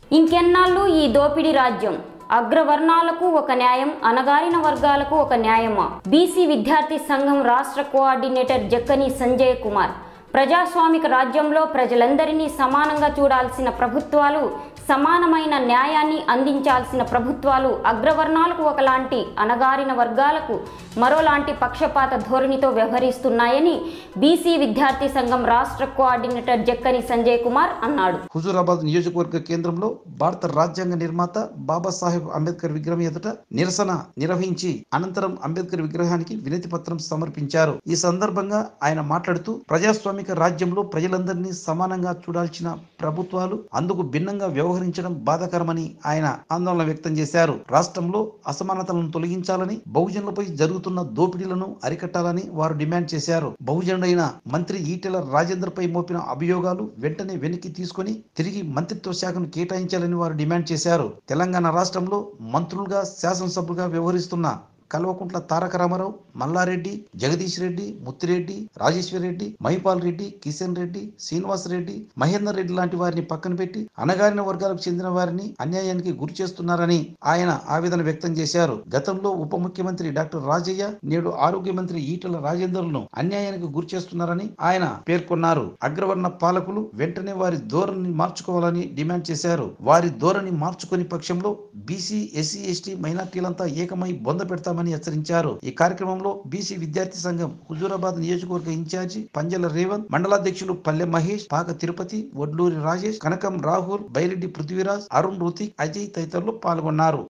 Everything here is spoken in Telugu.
ఇంకెన్నాళ్ళు ఈ దోపిడీ రాజ్యం? అగ్రవర్ణాలకు ఒక న్యాయం, అణగారిన వర్గాలకు ఒక న్యాయమా? బీసీ విద్యార్థి సంఘం రాష్ట్ర కోఆర్డినేటర్ జక్కని సంజయ్ కుమార్. ప్రజాస్వామిక రాజ్యంలో ప్రజలందరినీ సమానంగా చూడాల్సిన ప్రభుత్వాలు, సమానమైన న్యాయాన్ని అందించాల్సిన ప్రభుత్వాలు అగ్రవర్ణాలకు ఒకలాంటి, అణగారిన వర్గాలకు మరోలాంటి పక్షపాత ధోరణితో వ్యవహరిస్తున్నాయని బీసీ విద్యార్థి సంఘం రాష్ట్ర కోఆర్డినేటర్ జక్కని సంజయ్ కుమార్ అన్నాడు. హుజూరాబాద్ నియోజకవర్గ కేంద్రంలో భారత రాజ్యాంగ నిర్మాత బాబాసాహెబ్ అంబేద్కర్ విగ్రహం ఎదుట నిరసన నిర్వహించి అనంతరం అంబేద్కర్ విగ్రహానికి వినతి పత్రం సమర్పించారు. ఈ సందర్భంగా ఆయన మాట్లాడుతూ ప్రజాస్వామిక రాజ్యంలో ప్రజలందరినీ సమానంగా చూడాల్సిన ప్రభుత్వాలు అందుకు భిన్నంగా వ్యవహరించడం బాధాకరమని ఆయన ఆందోళన వ్యక్తం చేశారు. రాష్ట్రంలో అసమానతలను తొలగించాలని, బహుజనులపై జరుగుతున్న దోపిడీలను అరికట్టాలని వారు డిమాండ్ చేశారు. బహుజనుడైన మంత్రి ఈటెల రాజేందర్ పై మోపిన అభియోగాలు వెంటనే వెనక్కి తీసుకొని తిరిగి మంత్రిత్వ శాఖను కేటాయించాలని వారు డిమాండ్ చేశారు. తెలంగాణ రాష్ట్రంలో మంత్రులుగా, శాసనసభ్యులుగా వ్యవహరిస్తున్న కల్వకుంట్ల తారక రామారావు, మల్లారెడ్డి, జగదీష్ రెడ్డి, ముత్తిరెడ్డి, రాజేశ్వర్ రెడ్డి, మహిపాల్ రెడ్డి, కిషన్ రెడ్డి, శ్రీనివాస్ రెడ్డి, మహేందర్ రెడ్డి లాంటి వారిని పక్కన పెట్టి అణగారిన వర్గాలకు చెందిన వారిని అన్యాయానికి గురి చేస్తున్నారని ఆయన ఆవేదన వ్యక్తం చేశారు. గతంలో ఉప ముఖ్యమంత్రి డాక్టర్ రాజయ్య, నేడు ఆరోగ్య మంత్రి ఈటెల రాజేందర్లను అన్యాయానికి గురి చేస్తున్నారని ఆయన పేర్కొన్నారు. అగ్రవర్ణ పాలకులు వెంటనే వారి ధోరణిని మార్చుకోవాలని డిమాండ్ చేశారు. వారి ధోరణి మార్చుకుని పక్షంలో బీసీ, ఎస్సీ, ఎస్టీ, మైనార్టీలంతా ఏకమై బొంద పెడతామని హెచ్చరించారు. ఈ కార్యక్రమంలో బీసీ విద్యార్థి సంఘం హుజూరాబాద్ నియోజకవర్గ ఇన్ఛార్జి పంజల రేవంత్, మండలాధ్యక్షులు పల్లె మహేష్, పాక తిరుపతి, వడ్లూరి రాజేష్, కనకం రాహుల్, బైరెడ్డి పృథ్వీరాజ్, అరుణ్ రుతిక్, అజయ్ తదితరులు పాల్గొన్నారు.